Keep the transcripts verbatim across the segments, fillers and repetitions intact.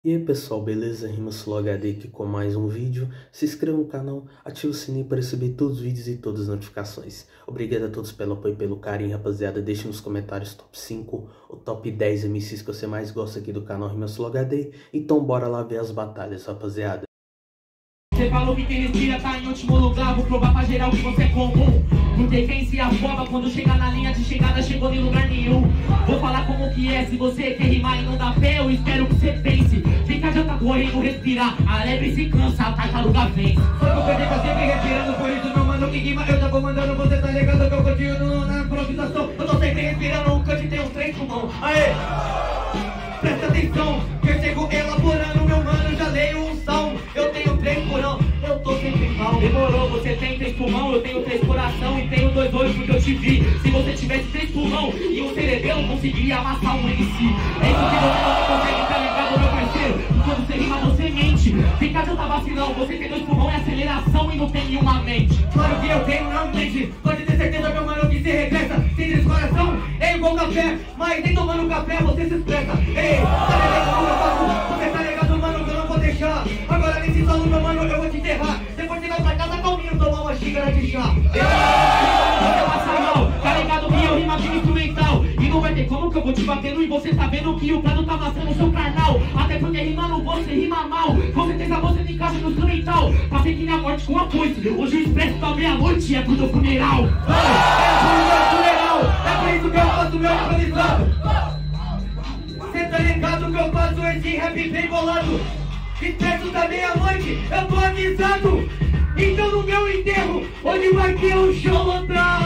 E aí pessoal, beleza? RimaSoloHD aqui com mais um vídeo. Se inscreva no canal, ative o sininho para receber todos os vídeos e todas as notificações. Obrigado a todos pelo apoio e pelo carinho, rapaziada. Deixe nos comentários top cinco ou top dez M Cs que você mais gosta aqui do canal RimaSoloHD. Então bora lá ver as batalhas, rapaziada. Você falou que quem respira tá em último lugar. Vou provar pra geral que você é comum. Porque quem se afoba quando chegar na linha de chegada chegou em lugar nenhum. Vou falar como que é, se você quer rimar e não dá pé, eu espero que você pense. Fica adianta correndo, respirar, a lebre se cansa, a tartaruga vence. Só que eu perdi pra sempre respirando, por isso meu mano que rima eu já vou mandando. Você tá ligado que eu continuo na improvisação. Eu tô sempre respirando, o cante tem uns três pulmão. Aê! Presta atenção, que eu chego elaborando, meu mano, já leio um som. Eu tenho três porão, eu tô sempre mal. Demorou, você tem três pulmão, eu tenho três coração e tenho dois olhos porque eu te vi. Se você tivesse três pulmão e um cerebelo, conseguiria amassar um M C. É isso que você não consegue, tá ligado, meu parceiro? E quando você rima, você mente. Fica adianta vacilão, você tem dois pulmão e aceleração e não tem nenhuma mente. Claro que eu tenho, não mente. Pode ter certeza, meu mano, que se regressa. Tem três coração, é igual café, mas nem tomando café você se expressa. Ei, tá ligado como eu faço? Você tá ligado, mano, que eu não vou deixar. Agora nesse solo, meu mano, eu vou te enterrar. Depois você vai pra casa calminho tomar uma xícara de chá. Você passa mal, tá ligado que eu rimo aqui no instrumental. E não vai ter como que eu vou te batendo e você tá vendo que o prado tá amassando o seu carnal. Até porque rimando você rima mal. Com certeza você me encaixa no instrumental. Passei que minha morte com a coisa. Hoje o expresso da meia-noite é pro teu funeral. É pro meu funeral. É por isso que eu faço meu improvisado. Cê tá ligado que eu faço esse rap bem bolado. Expresso da meia-noite, eu tô avisado. Então no meu enterro, onde vai ter um show lotado.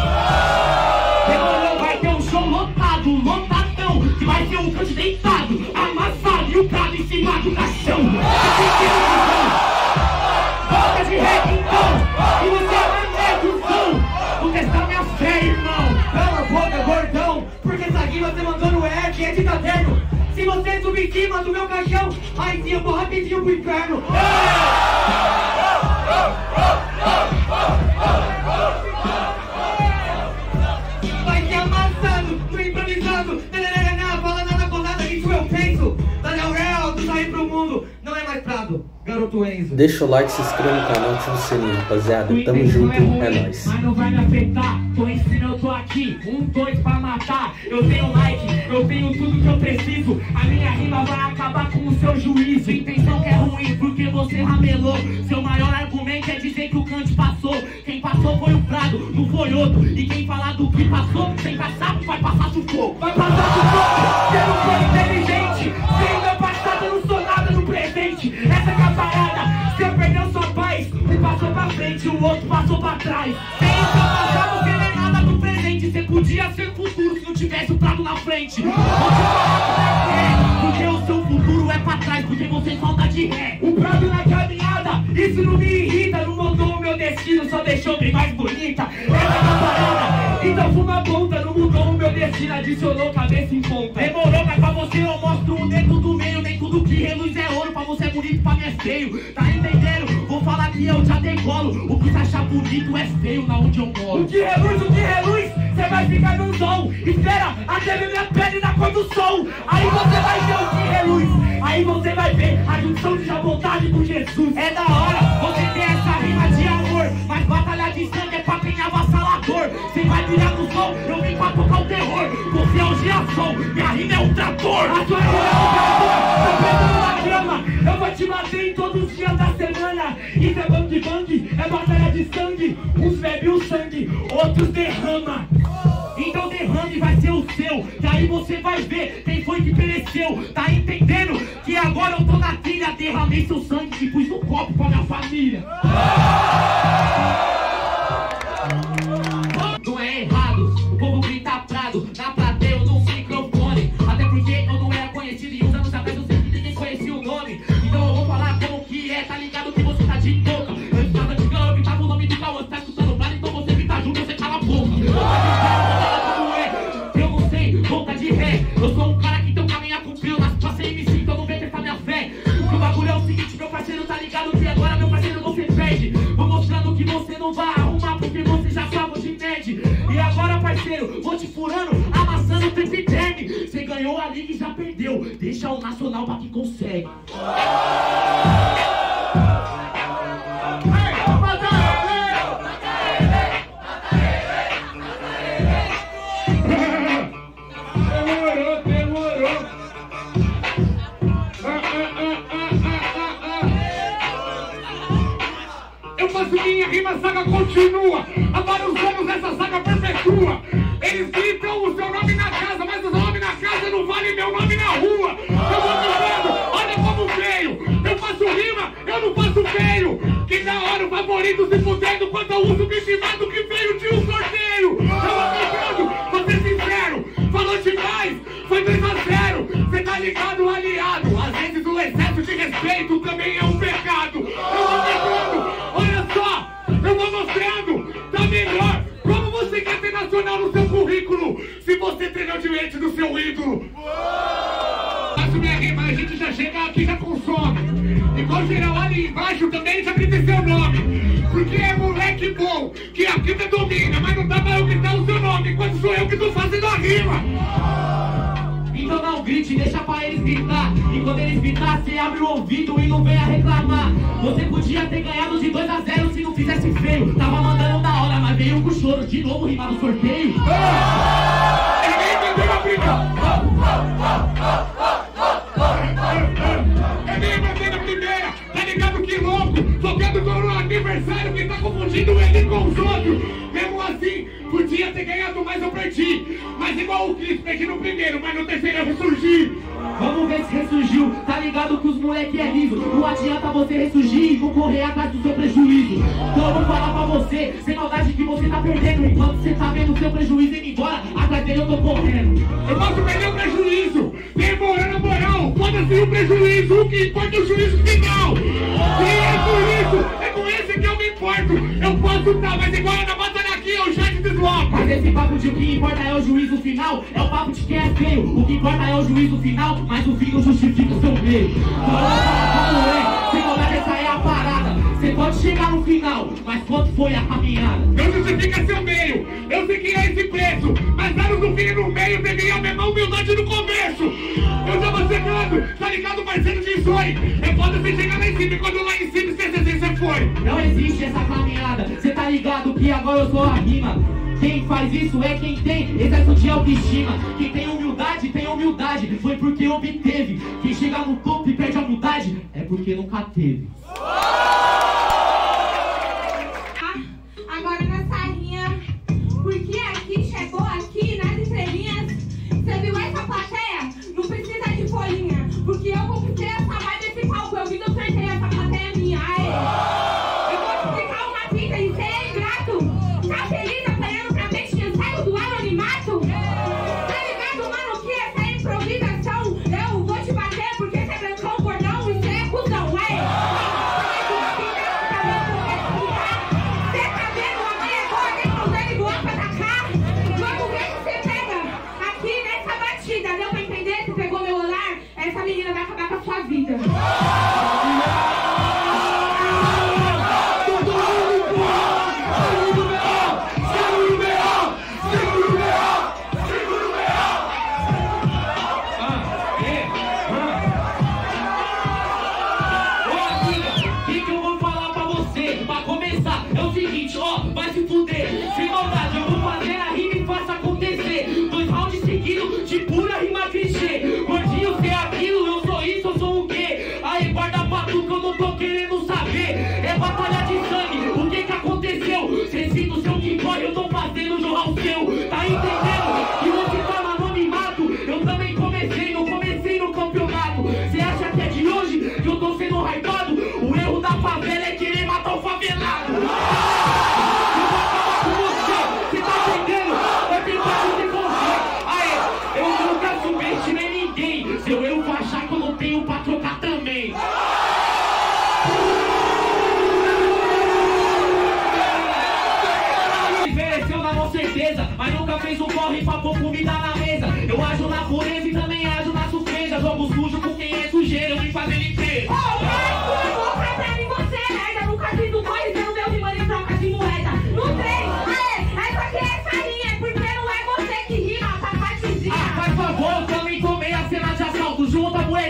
Demorou, vai ter um show lotado, lotadão. Que vai ter um cante deitado, amassado e o prado em cima do caixão. Volta de rap então, e você é o som. Vou testar minha fé, irmão. Cala a boca, gordão, porque essa rima você mandou no rap, é de caderno. Se você subir em cima do meu caixão, aí sim eu vou rapidinho pro inferno. Vai ser amassado, no improvisado. Não fala nada com nada, isso eu penso. Daniel Real, tu sair pro mundo, não é mais Prado, garoto Enzo. Deixa o like, se inscreva no canal, ative o sininho, rapaziada. Tamo junto, é nóis. Mas não vai me afetar, tô ensinando, eu tô aqui, um, dois pra matar. Eu tenho like, eu tenho tudo que eu preciso. A minha rima vai acabar com o seu juízo. Intenção que é ruim porque você ramelou. Seu maior argumento é dizer que o Kant passou. Quem passou foi o Prado, não foi outro. E quem falar do que passou, sem passar, vai passar sufoco. Vai passar sufoco, você não foi inteligente. Sem meu passado, eu não sou nada no presente. Essa é a parada, você perdeu sua paz. Um passou pra frente, o outro passou pra trás. Sem o seu passado, você não é nada no presente. Você podia ser futuro se não tivesse o Prado na frente. Vou te falar é, porque o seu futuro é pra trás, porque você só anda de ré. O Prado na caminhada, isso não me irrita. Não mudou o meu destino, só deixou bem mais bonita. Essa é a parada, então fuma a ponta. Não mudou o meu destino, adicionou cabeça em ponta. Demorou, mas pra você eu mostro o dedo do meio. Nem tudo que reluz é ouro, pra você é bonito, pra mim é feio. Tá entendendo? Vou falar que eu já decolo. O que você achar bonito é feio na onde eu moro. O que reluz, o que reluz, você vai ficar no som. Espera até ver minha pele na cor do sol. Aí você vai ver o que reluz. Aí você vai ver a junção de vontade com Jesus. É da hora você ter essa rima de amor, mas batalha de sangue é pra quem é avassalador. Você vai virar no som, eu vim pra tocar o terror. Você é o girassol, minha rima é um trator. A sua rima é um trator, tá preso na grama. Eu vou te bater em todos os dias da semana. Isso é bang bang, é batalha de sangue. Uns bebe o sangue, outros derrama. Então derrame vai ser o seu, que aí você vai ver quem foi que pereceu. Tá entendendo? Que agora eu tô na trilha, derramei seu sangue e pus no copo pra minha família. Não é errado, o povo grita Prado, na plateia ou no microfone. Até porque eu não era conhecido e uns anos atrás eu sempre ninguém conhecia o nome. Então eu vou falar como que é, tá ligado que você tá de boca. Antes tava de clube, tava o nome do Cauã, você tá escutando o Prado, então você grita junto, você cala a boca. Eu sou um cara que tem um caminho a cumprir. Nasci pra ser M C, então não vem testar minha fé. O bagulho é o seguinte, meu parceiro, tá ligado que agora, meu parceiro, você perde. Vamos é o nacional pra quem consegue. Demorou, demorou. Eu faço minha rima, a saga continua. Há vários anos essa saga perpetua. Eles gritam o seu nome na casa, mas o nome na casa não vale meu nome na rua. Eu vou dizendo, olha como veio. Eu faço rima, eu não faço feio. Que da hora o favorito se fudendo quando eu uso o bichimado que veio de um sorteio. Eu acredito, vou ser sincero, falou demais, foi dois a zero. Cê tá ligado, aliado? Às vezes o excesso de respeito também é um pecado. Eu vou tentando, olha só, eu vou mostrando, tá melhor. Como você quer ter nacional no seu currículo se você treinou diante do seu ídolo? Faço minha rima, a gente já chega aqui, já consome. Igual geral ali embaixo também já grita seu nome. Porque é moleque bom, que a vida domina, mas não dá pra eu gritar o seu nome enquanto sou eu que tô fazendo a rima. Então não grite, deixa pra eles gritar. E quando eles gritar, cê abre o ouvido e não venha reclamar. Você podia ter ganhado de dois a zero se não fizesse feio. Tava mandando da hora, mas veio com choro. De novo rimar no sorteio. Ninguém entendeu a primeira. Ninguém entendeu a primeira. Tá ligado que louco? Focando no aniversário, quem tá confundindo ele com os outros. Mesmo assim, podia ter ganhado, mas eu perdi. Mas igual o Cris, perdi no primeiro, mas no terceiro eu ressurgi. Vamos ver se ressurgiu. Tá ligado que os moleque é liso. Não adianta você ressurgir e concorrer atrás do seu prejuízo. Então eu vou falar pra você, sem maldade, que você tá perdendo. Enquanto você tá vendo o seu prejuízo indo embora, atrás dele eu tô correndo. Eu posso perder o prejuízo, demorando a moral. Foda-se o prejuízo, o que importa é o juízo final. E é por isso, é com esse que eu me importo. Eu posso tá, mas igual na batalha aqui eu já te desloco. Mas esse papo de o que importa é o juízo final, é o papo de quem é feio. O que importa é o juízo final, mas o fim não justifica o seu meio. Então eu vou falar como é, sem maldade, essa é a parada. Você pode chegar no final, mas quanto foi a caminhada? Não justifica seu meio, eu sei que é esse preço. Mas anos no fim e no meio, peguei a mesma humildade no começo. Eu tava chegando, tá ligado, parceiro de sonho. É foda você chegar lá em cima e quando lá em cima você, você, você foi. Não existe essa caminhada, cê tá ligado que agora eu sou a rima. Quem faz isso é quem tem excesso de autoestima. Quem tem humildade, tem humildade, foi porque obteve. Quem chega no topo e perde a humildade, é porque nunca teve. Agora nessa rinha, porque aqui chegou aqui nas estrelinhas. Você viu essa plateia? Não precisa de folhinha, porque eu conquistei essa vibe desse palco. Eu vi que eu sorteio, essa plateia é minha. Aê. Eu vou te explicar uma fita e você é ingrato. Tá feliz apanhando pra peixe que saiu do anonimato? Tá ligado, mano, que essa é improvisação? Eu vou te bater porque você é brancão, gordão e você é cuzão. Aê. Deu pra entender? Você pegou meu olhar? Essa menina vai acabar com a sua vida. O que eu vou falar pra você? Pra começar, é o seguinte, ó, vai se fuder. Sem maldade, eu vou fazer a rima e faço acontecer. Dois rounds seguidos de pura rima clichê. Gordinho, cê é aquilo, eu sou isso, eu sou o quê? Aí guarda pato que eu não tô querendo saber. É batalha de sangue, o que que aconteceu? Cê cita o seu que corre, eu tô fazendo jorrar o seu. Tá entendendo? Que você tá no anonimato. Eu também comecei, não comecei no campeonato. Cê acha que é de hoje que eu tô sendo hypado? O erro da favela é querer matar o favelado. Eu vou acabar com você, cê tá entendendo? Vai tentar te devolver. Aê, eu nunca subestimei ninguém. Seu eu vou achar que eu não tenho pra trocar também. Envelheceu na mão certeza, mas nunca fez um corre pra pôr comida na mesa. Eu ajo na pureza e também ajo na surpresa. Jogo sujo com quem é sujeira, eu vim fazer limpeza. Ô, mas boca pra mim, você é merda. Nunca fiz um corre, você não deu de mano em troca de moeda. Não tem, aê, essa aqui é essa linha, porque não é você que rima, papatezinha. Ah, faz favor, eu também tomei a cena de assalto. Junta a moeda.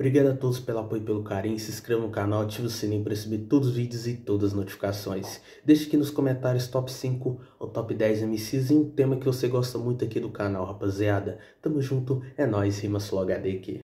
Obrigado a todos pelo apoio e pelo carinho. Se inscreva no canal, ative o sininho para receber todos os vídeos e todas as notificações. Deixe aqui nos comentários top cinco ou top dez M Cs e um tema que você gosta muito aqui do canal, rapaziada. Tamo junto, é nóis, Rimas Flow H D aqui.